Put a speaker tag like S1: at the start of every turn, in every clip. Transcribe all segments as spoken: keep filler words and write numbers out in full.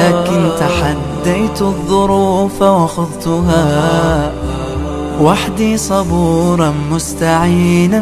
S1: لكن تحديت الظروف وخضتها وحدي صبورا مستعينا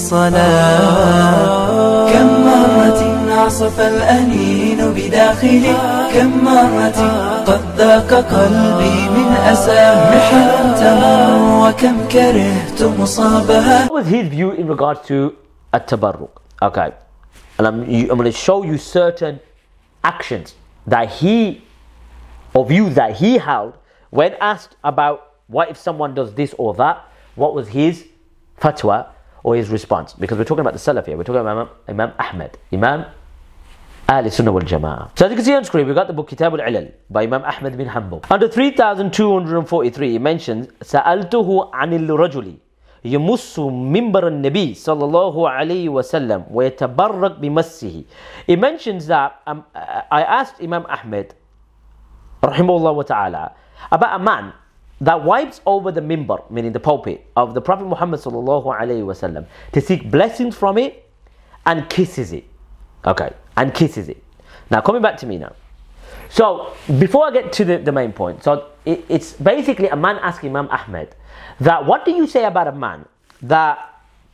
S1: بالصلاة. كم مرة عصف الأنين بداخلي، كم مرة قد ذاق قلبي من أسى محنتها، وكم كرهت مصابها.
S2: What was his view in regards to Tabarruk? Okay, and I'm, I'm going to show you certain actions that he, or views that he held when asked about what if someone does this or that. What was his fatwa or his response? Because we're talking about the Salafis, we're talking about Imam, Imam Ahmad, Imam Ahl Sunnah wal Jama'ah. So as you can see on screen, we've got the book Kitab al-Ilal by Imam Ahmad bin Hanbal. Under three thousand two hundred forty-three, he mentions سألته عن الرجل يمس منبر النبي صلى الله عليه وسلم ويتبرك بمسه. He mentions that um, I asked Imam Ahmad rahimahullah wa ta'ala about a man that wipes over the mimbar, meaning the pulpit of the Prophet Muhammad sallallahu alaihi wasallam, to seek blessings from it and kisses it. Okay, and kisses it. Now coming back to me now. So before I get to the, the main point, so it, it's basically a man asking Imam Ahmad that what do you say about a man that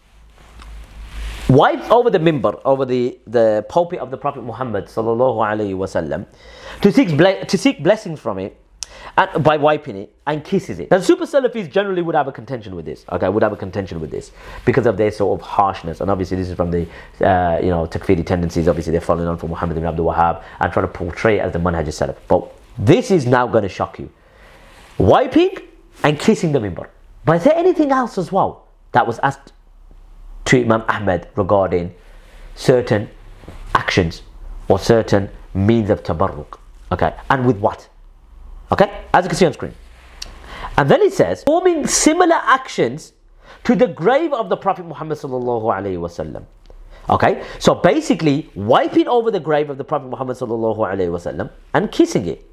S2: wipes over the mimbar, over the, the pulpit of the Prophet Muhammad sallallahu alaihi wasallam, to seek to seek blessings from it, and by wiping it and kisses it. Now Super Salafis generally would have a contention with this. Okay, would have a contention with this because of their sort of harshness, and obviously this is from the uh, you know takfiri tendencies. Obviously they're following on from Muhammad ibn Abdul Wahhab and trying to portray it as the manhaj salaf. But this is now going to shock you: wiping and kissing the mimbar. But is there anything else as well that was asked to Imam Ahmad regarding certain actions or certain means of tabarruk? Okay, and with what? Okay, as you can see on screen. And then it says, performing similar actions to the grave of the Prophet Muhammad sallallahu alaihi wasallam. Okay, so basically wiping over the grave of the Prophet Muhammad sallallahu alaihi wasallam and kissing it.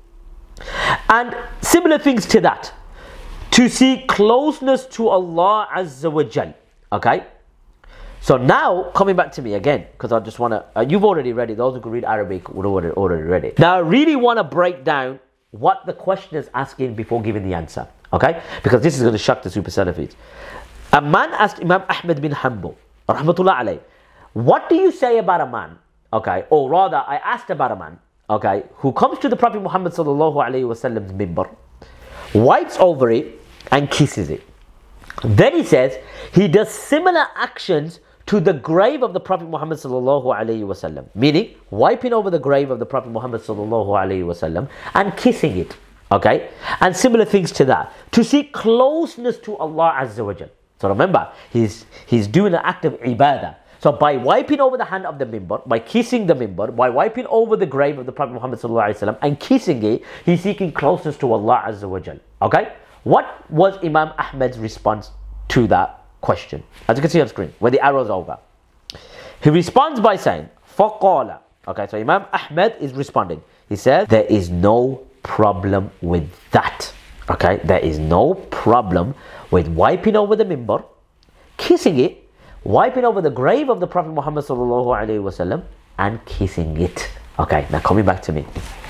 S2: And similar things to that, to seek closeness to Allah Azza wa Jal. Okay, so now coming back to me again, because I just want to, uh, you've already read it, those who can read Arabic would already, already read it. Now I really want to break down what the question is asking before giving the answer, okay? Because this is going to shock the Super Salafis. A man asked Imam Ahmad bin Hanbal, rahmatullah alayh, what do you say about a man, okay? Or rather, I asked about a man, okay, who comes to the Prophet Muhammad sallallahu alayhi wasallam's mimbar, wipes over it and kisses it. Then he says he does similar actions to the grave of the Prophet Muhammad sallallahu alaihi wasallam, meaning wiping over the grave of the Prophet Muhammad sallallahu alaihi wasallam and kissing it, okay, and similar things to that, to seek closeness to Allah Azza wa Jal. So remember, he's he's doing an act of ibadah. So by wiping over the hand of the mimbar, by kissing the mimbar, by wiping over the grave of the Prophet Muhammad sallallahu alaihi wasallam and kissing it, he's seeking closeness to Allah Azza wa Jal. Okay, what was Imam Ahmad's response to that question? As you can see on screen, where the arrow is over, he responds by saying, فَقَالَ. Okay, so Imam Ahmad is responding. He says, there is no problem with that. Okay, there is no problem with wiping over the mimbar, kissing it, wiping over the grave of the Prophet Muhammad sallallahu alaihi wasallam and kissing it. Okay, now coming back to me.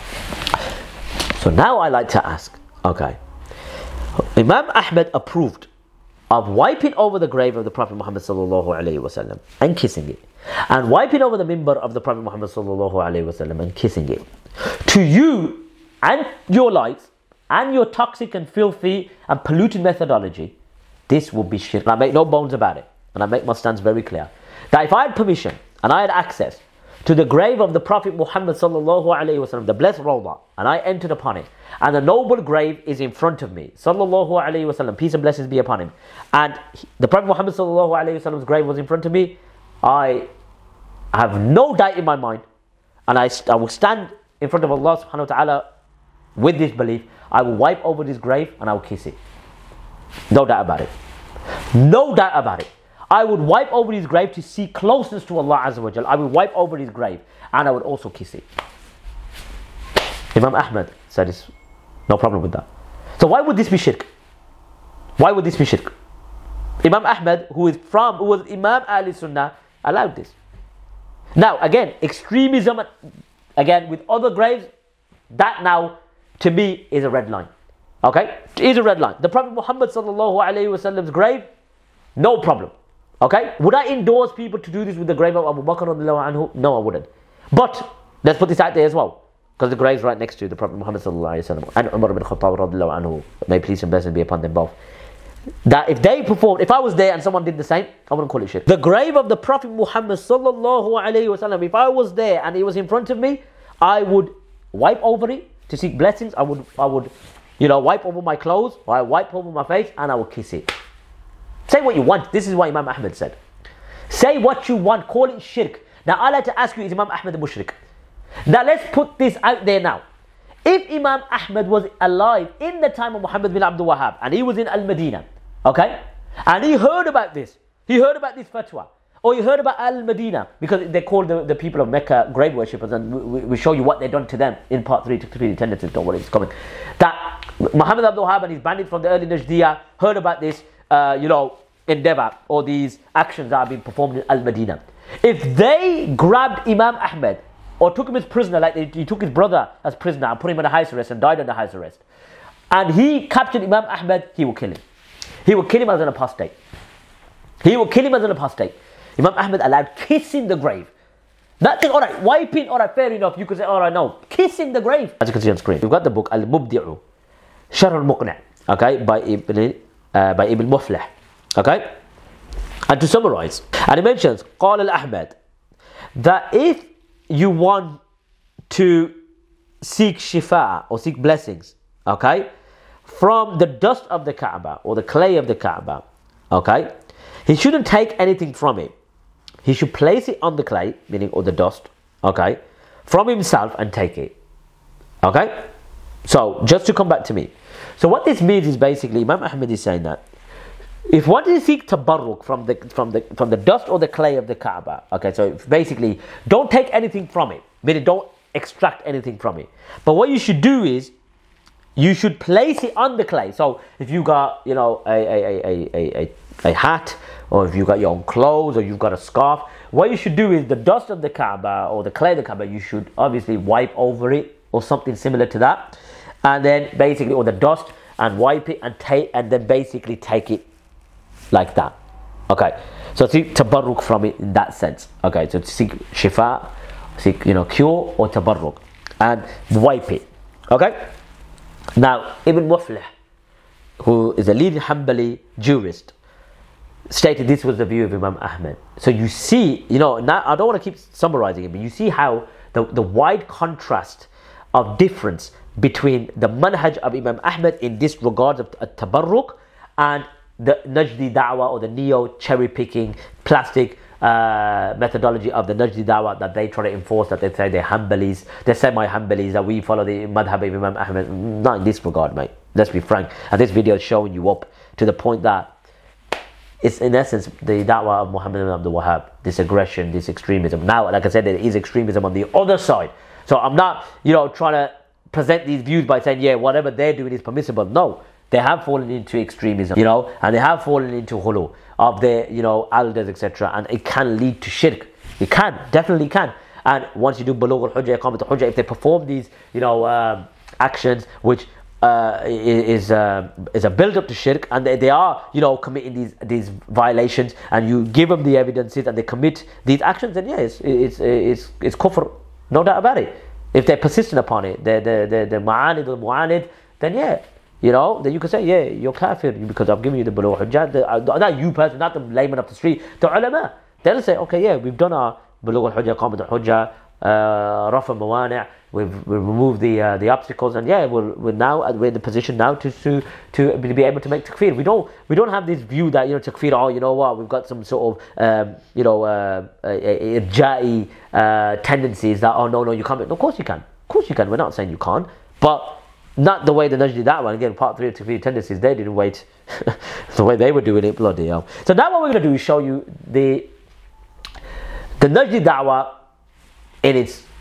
S2: So now I like to ask, okay, Imam Ahmad approved of wiping over the grave of the Prophet Muhammad sallallahu alaihi wasallam and kissing it, and wiping over the mimbar of the Prophet Muhammad sallallahu alaihi wasallam and kissing it. To you and your lights and your toxic and filthy and polluted methodology, this would be shirk. And I make no bones about it, and I make my stance very clear, that if I had permission and I had access to the grave of the Prophet Muhammad sallallahu alaihi wasallam, the blessed Rawdah, and I entered upon it, and the noble grave is in front of me, sallallahu alaihi wasallam, peace and blessings be upon him, and the Prophet Muhammad sallallahu alaihi wasallam's grave was in front of me, I have no doubt in my mind, and I, I will stand in front of Allah subhanahu wa ta'ala with this belief, I will wipe over this grave and I will kiss it. No doubt about it. No doubt about it. I would wipe over his grave to seek closeness to Allah Azza wa Jal. I would wipe over his grave and I would also kiss it. Imam Ahmad said it's no problem with that. So why would this be shirk? Why would this be shirk? Imam Ahmad, who is from, who was Imam Ahl Sunnah, allowed this. Now again, extremism, again with other graves, that now, to me, is a red line. Okay? It is a red line. The Prophet Muhammad sallallahu alayhi wasallam's grave, no problem. Okay? Would I endorse people to do this with the grave of Abu Bakr radiallahu anhu? No, I wouldn't. But, let's put this out there as well. Because the grave's right next to the Prophet Muhammad sallallahu alayhi wasallam and Umar ibn Khattab radiallahu anhu. May peace and blessing be upon them both. That if they performed, if I was there and someone did the same, I wouldn't call it shirk. The grave of the Prophet Muhammad sallallahu alayhi wasallam, if I was there and it was in front of me, I would wipe over it to seek blessings. I would, I would, you know, wipe over my clothes, or I wipe over my face, and I would kiss it. Say what you want. This is what Imam Ahmad said. Say what you want. Call it shirk. Now I like to ask you, is Imam Ahmad a mushrik? Now let's put this out there now. If Imam Ahmad was alive in the time of Muhammad bin Abdul Wahhab, and he was in Al-Madinah, okay, and he heard about this, he heard about this fatwa, or he heard about Al-Madinah, because they call the, the people of Mecca grave worshippers, and we, we show you what they've done to them in part three, three tendencies, don't worry, it's coming. That Muhammad bin Abdul Wahhab and his bandits from the early Najdiyah heard about this, uh, you know, endeavor, or these actions that have been performed in Al-Madinah. If they grabbed Imam Ahmad, or took him as prisoner, like they, he took his brother as prisoner and put him under house arrest and died under house arrest, and he captured Imam Ahmad, he will kill him. He will kill him as an apostate. He will kill him as an apostate. Imam Ahmad allowed kissing the grave. That's it, alright, wiping, alright, fair enough. You could say, alright, no, kissing the grave. As you can see on screen, we've got the book Al-Mubdi'u, Sharh al-Muqna', okay, by Ibn, uh, by Ibn Muflih, okay? And to summarize, and he mentions, قال al-Ahmad, that if you want to seek shifa or seek blessings, okay, from the dust of the Kaaba or the clay of the Kaaba, okay, he shouldn't take anything from it. He should place it on the clay, meaning or the dust, okay, from himself and take it. Okay? So just to come back to me. So what this means is basically Imam Ahmad is saying that if one is to seek tabarruk from the from the from the dust or the clay of the Kaaba, okay, so basically don't take anything from it, meaning don't extract anything from it. But what you should do is you should place it on the clay. So if you got, you know, a a, a, a, a, a hat, or if you got your own clothes, or you've got a scarf, what you should do is the dust of the Kaaba or the clay of the Kaaba, you should obviously wipe over it or something similar to that, and then basically, or the dust, and wipe it and take, and then basically take it like that. Okay, so seek tabarruk from it in that sense. Okay, so seek shifa, seek, you know, cure or tabarruk, and wipe it. Okay. Now Ibn Muflih, who is a leading Hanbali jurist, stated this was the view of Imam Ahmad. So you see, you know, now I don't want to keep summarizing it, but you see how the, the wide contrast of difference between the manhaj of Imam Ahmad in this regard of tabarruk and the Najdi da'wah, or the neo cherry picking plastic uh, methodology of the Najdi da'wah that they try to enforce, that they say they're Hanbalis, they're semi-Hanbalis, that we follow the madhab of Imam Ahmad. Not in this regard, mate. Let's be frank. And this video is showing you up to the point that it's in essence the da'wah of Muhammad ibn Abdul Wahhab, this aggression, this extremism. Now, like I said, there is extremism on the other side. So I'm not, you know, trying to present these views by saying, yeah, whatever they're doing is permissible. No. They have fallen into extremism, you know, and they have fallen into hulu of their, you know, elders, et cetera. And it can lead to shirk. It can, definitely can. And once you do balugh al-hujjah, iqamat al-hujjah, if they perform these, you know, um, actions which uh, is uh, is a build-up to shirk, and they, they are, you know, committing these these violations, and you give them the evidences, and they commit these actions, then yeah, it's it's it's, it's kufr, no doubt about it. If they're persistent upon it, they're the the the ma'anid or mu'anid, then yeah. You know, then you can say, yeah, you're kafir because I've given you the balugh al-hujjah. Uh, not you person, not the layman of the street, the ulama. They'll say, okay, yeah, we've done our balugh al-hujjah, iqamat al-hujjah, uh, rafa mawani', we've, we've removed the uh, the obstacles, and yeah, we're, we're now we're in the position now to to to be able to make takfir. We don't we don't have this view that, you know, takfir, oh, you know what, we've got some sort of um, you know uh, irja'i uh, tendencies that, oh no no you can't. Of course you can. Of course you can. We're not saying you can't, but not the way the Najdi da'wah, again, part three of takfir tendencies, they didn't wait the way they were doing it, bloody hell. So now what we're going to do is show you the the Najdi da'wah in its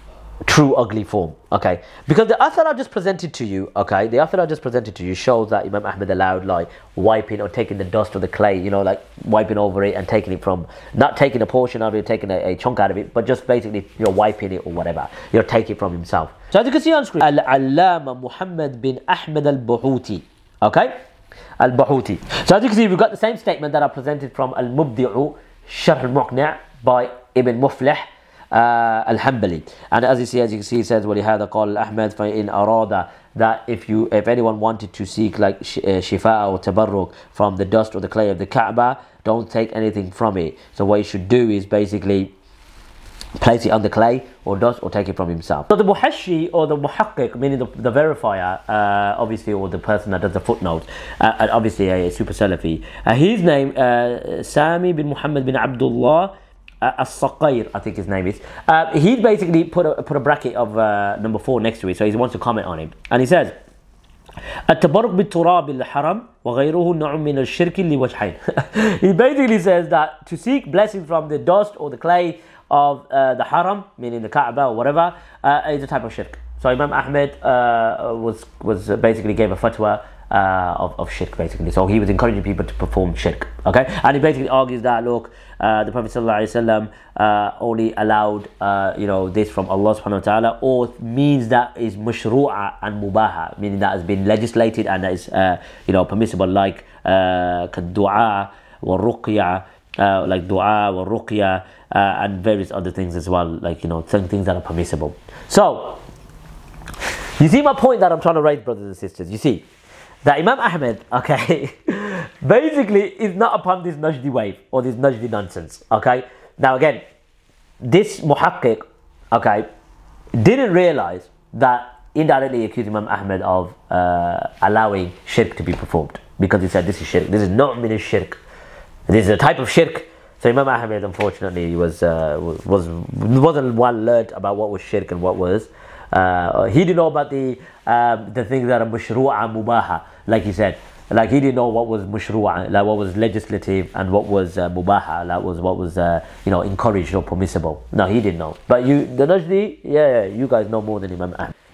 S2: true ugly form, okay? Because the author I just presented to you, okay, the author I just presented to you shows that Imam Ahmad allowed like wiping or taking the dust or the clay, you know, like wiping over it and taking it from, not taking a portion of it, taking a, a chunk out of it, but just basically, you know, wiping it or whatever, you know, take it from himself. So as you can see on screen, Al-Allama Muhammad bin Ahmad Al-Buhuti, okay? Al-Buhuti. So as you can see, we've got the same statement that I presented from Al-Mubdi'u Sharh Al-Muqni' by Ibn Muflih Uh, Al-Hanbali. And as you see, as you can see, it says وَلِهَذَا قال Ahmad فَإِنْ أَرَادَ, that if you, if anyone wanted to seek like sh uh, shifa or tabarruk from the dust or the clay of the Kaaba, don't take anything from it. So what you should do is basically place it on the clay or dust or take it from himself. So the muhashi or the muhaqqiq, meaning the, the verifier, uh, obviously, or the person that does the footnotes, uh, and obviously a, a super Salafi. Uh, his name, uh, Sami bin Muhammad bin Abdullah As-Saqair, I think his name is. Uh, he basically put a, put a bracket of uh, number four next to it, so he wants to comment on him. And he says, التبرك بالتراب الحرم وغيره نوع من الشرك لوجهين. He basically says that to seek blessing from the dust or the clay of uh, the haram, meaning the Kaaba or whatever, uh, is a type of shirk. So Imam Ahmad uh, was was basically gave a fatwa uh, of, of shirk, basically. So he was encouraging people to perform shirk, okay? And he basically argues that, look, uh, the Prophet ﷺ uh, only allowed, uh, you know, this from Allah subhanahu wa ta'ala, or means that is mashru'a and mubaha, meaning that has been legislated and that is, uh, you know, permissible, like uh, dua wa ruqya, uh, like dua wa ruqya, uh, and various other things as well, like, you know, some things that are permissible. So, you see my point that I'm trying to raise, brothers and sisters? You see, that Imam Ahmad, okay, basically is not upon this Najdi wave or this Najdi nonsense, okay? Now again, this muhaqqiq, okay, didn't realize that indirectly accused Imam Ahmad of uh, allowing shirk to be performed, because he said this is shirk, this is not min shirk, this is a type of shirk. So Imam Ahmad, unfortunately, was uh, was wasn't well learned about what was shirk and what was. Uh, he didn't know about the um, the things that are mashru'a mubaha, like he said. Like he didn't know what was mashru'a, like what was legislative, and what was uh, mubaha, like was what was uh, you know, encouraged or permissible. No, he didn't know. But you, the Najdi, yeah, yeah, you guys know more than Imam Ahmad.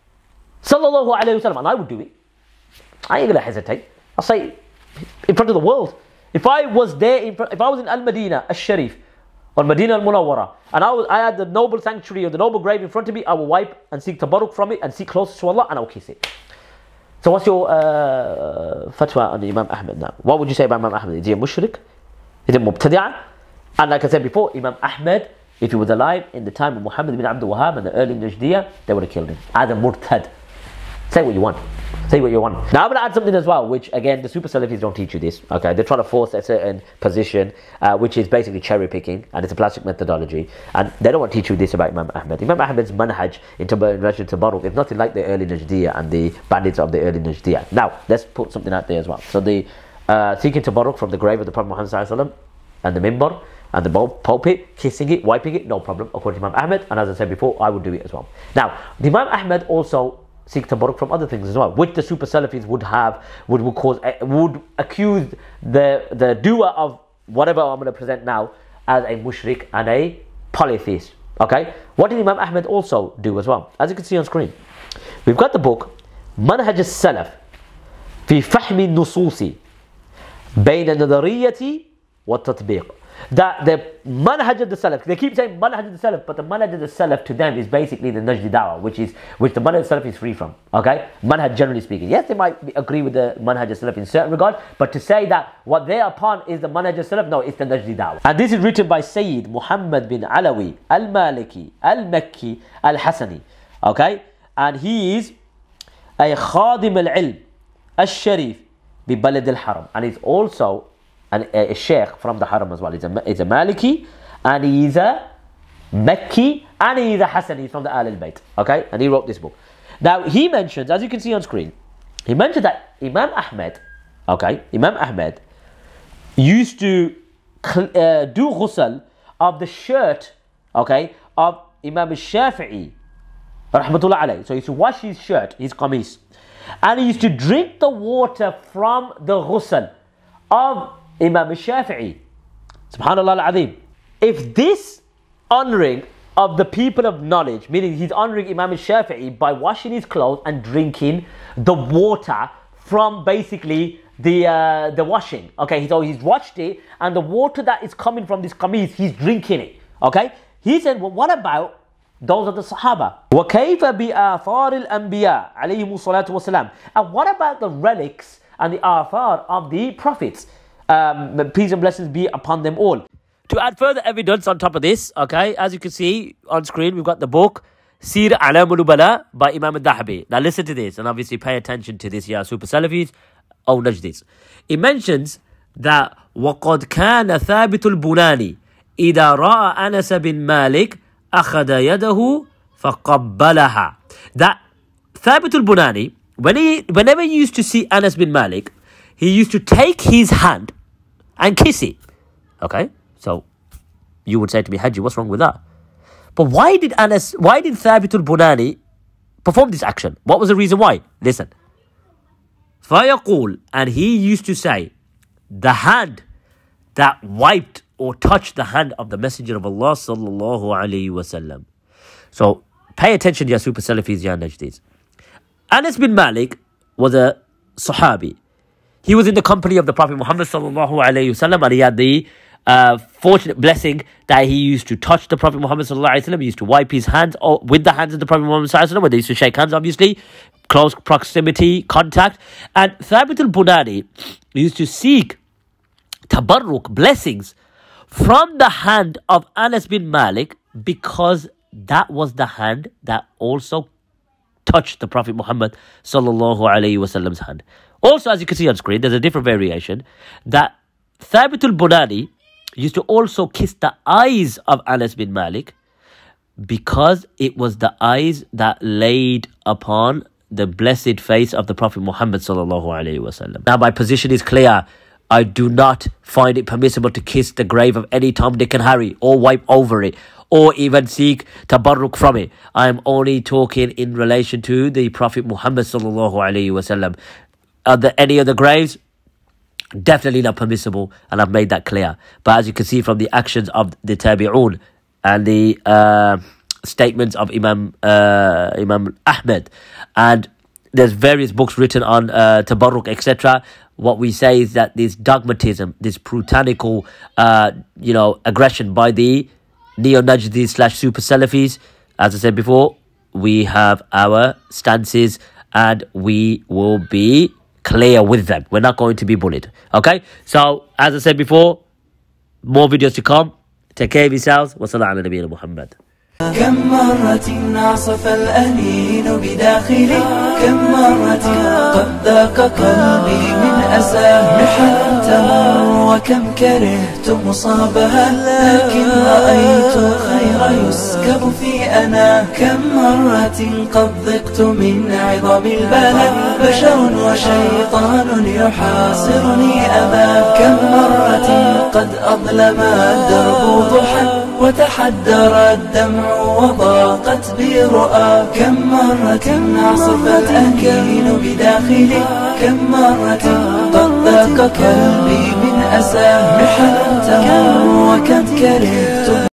S2: Sallallahu alayhi wa sallam, and I would do it. I ain't gonna hesitate. I'll say in front of the world. If I was there, in front, if I was in Al-Madinah, Al-Sharif, or Madinah Al-Munawwara, and I, was, I had the noble sanctuary or the noble grave in front of me, I will wipe and seek tabarruk from it and seek closer to Allah, and I will kiss it. So what's your uh, fatwa on Imam Ahmad now? What would you say about Imam Ahmad? Is he a mushrik? Is he mubtadi'ah? And like I said before, Imam Ahmad, if he was alive in the time of Muhammad bin Abdul Wahhab and the early Najdiyah, they would have killed him as a murtad. Say what you want. Say what you want. Now I'm going to add something as well, which again, the Super Salafis don't teach you this. Okay, they're trying to force a certain position, uh, which is basically cherry picking, and it's a plastic methodology. And they don't want to teach you this about Imam Ahmad. Imam Ahmad's manhaj in relation to Tabarruk is nothing like the early Najdiyah and the bandits of the early Najdiyah. Now, let's put something out there as well. So the uh, seeking Tabarruk from the grave of the Prophet Muhammad sallallahu alaihi wasallam and the mimbar and the pulpit, kissing it, wiping it, no problem, according to Imam Ahmad. And as I said before, I would do it as well. Now, the Imam Ahmad also seek tabarruk from other things as well, which the Super Salafis would have, would, would cause, would accuse the the doer of whatever I'm going to present now as a mushrik and a polytheist. Okay, what did Imam Ahmad also do as well? As you can see on screen, we've got the book Manhaj al-Salaf fi Fahm al-Nususi Bayn al-Nadariyati wa Tatbiq. That the manhaj of the Salaf, they keep saying manhaj of the Salaf, but the manhaj of the Salaf to them is basically the Najdi Dawah, which is which the manhaj of the Salaf is free from. Okay, manhaj generally speaking. Yes, they might be, agree with the manhaj of the Salaf in certain regard, but to say that what they are upon is the manhaj of the Salaf, no, it's the Najdi Dawah. And this is written by Sayyid Muhammad bin Alawi Al-Maliki Al-Makki Al-Hasani. Okay, and he is a Khadim Al-Ilm Al-Sharif bi Balad Al-Haram, and he's also and a, a sheikh from the Haram as well. He's a, he's a Maliki, and he's a Makki, and he's a Hasani from the Ahl al-Bayt. Okay, and he wrote this book. Now he mentions, as you can see on screen, he mentioned that Imam Ahmad, okay, Imam Ahmad used to uh, do ghusl of the shirt, okay, of Imam al-Shafi'i, rahmatullah alayhi. So he used to wash his shirt, his qamis, and he used to drink the water from the ghusl of Imam al-Shafi'i. Subhanallah al-Azim. If this honouring of the people of knowledge, meaning he's honoring Imam al-Shafi'i by washing his clothes and drinking the water from basically the uh, the washing. Okay, so he's washed it, and the water that is coming from this qamis, he's drinking it. Okay, he said, well, what about those of the Sahaba? وَكَيْفَ بِآثَارِ الْأَنْبِيَاءِ عَلَيْهِمُ الصَّلَاةُ وَالسَّلَامُ. And what about the relics and the athar of the prophets? Um, peace and blessings be upon them all. To add further evidence on top of this, okay, as you can see on screen, we've got the book Sir A'lam al-Nubala by Imam al-Dhahabi. Now listen to this, and obviously pay attention to this, yeah, Super Salafis, or Najdis. It mentions that وَقَدْ كَانَ ثَابِتُ الْبُنَانِ إِذَا رَأَى أَنَسَ بِن مَالِكٍ أَخَذَ يَدَهُ فَقَبَّلَهَا. That Thabit Al-Bunani, when he, whenever he used to see Anas bin Malik, he used to take his hand and kiss it. Okay, so you would say to me, Hajji, what's wrong with that? But why did Anas, why did Thabit Al-Bunani perform this action? What was the reason why? Listen. فَيَقُول, and he used to say, the hand that wiped or touched the hand of the Messenger of Allah sallallahu alayhi wasallam. So pay attention, ya Super Salafis, ya Najdis. Anas bin Malik was a Sahabi. He was in the company of the Prophet Muhammad sallallahu alayhi wasallam, and he had the uh, fortunate blessing that he used to touch the Prophet Muhammad sallallahu alayhi wasallam. He used to wipe his hands with the hands of the Prophet Muhammad sallallahu alayhi wasallam, where they used to shake hands, obviously, close proximity, contact. And Thabit al-Bunani used to seek Tabarruk, blessings, from the hand of Anas bin Malik, because that was the hand that also touched the Prophet Muhammad sallallahu alayhi wasallam's hand. Also, as you can see on screen, there's a different variation that Thabit al-Bunani used to also kiss the eyes of Anas bin Malik, because it was the eyes that laid upon the blessed face of the Prophet Muhammad sallallahu alayhi wasallam. Now, my position is clear. I do not find it permissible to kiss the grave of any Tom, Dick and Harry, or wipe over it, or even seek tabarruk from it. I am only talking in relation to the Prophet Muhammad sallallahu alayhi wasallam. Are there any other graves? Definitely not permissible, and I've made that clear. But as you can see from the actions of the Tabi'un and the uh, statements of Imam uh, Imam Ahmad, and there's various books written on uh, Tabarruk, et cetera. What we say is that this dogmatism, this puritanical, uh, you know, aggression by the neo-Najdis slash Super Salafis, as I said before, we have our stances and we will be clear with them. We're not going to be bullied. Okay? So, as I said before, more videos to come. Take care of yourselves. Wa sallallahu ala nabiyyina Muhammad.
S1: كم مرة عصف الأنين بداخلي كم مرة قد ذاق قلبي من أساه محن تمر وكم كرهت مصابها لكن رأيت الخير يسكب في أنا كم مرة قد ضقت من عظم البلاء بشر وشيطان يحاصرني أبا كم مرة قد أظلم الدرب ضحى وتحدر الدمع وضاقت بي رؤى كم مرة عصف الأنين بداخلي كم مرة قد ذاق قلبي من أساه محن تمر وكم كرهت